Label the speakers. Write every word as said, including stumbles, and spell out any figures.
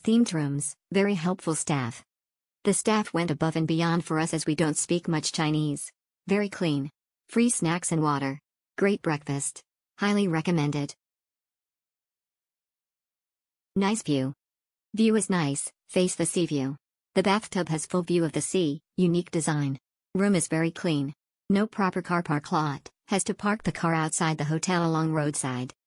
Speaker 1: Themed rooms, very helpful staff. The staff went above and beyond for us as we don't speak much Chinese. Very clean. Free snacks and water. Great breakfast. Highly recommended. Nice view. View is nice, face the sea view. The bathtub has full view of the sea, unique design. Room is very clean. No proper car park lot, has to park the car outside the hotel along roadside.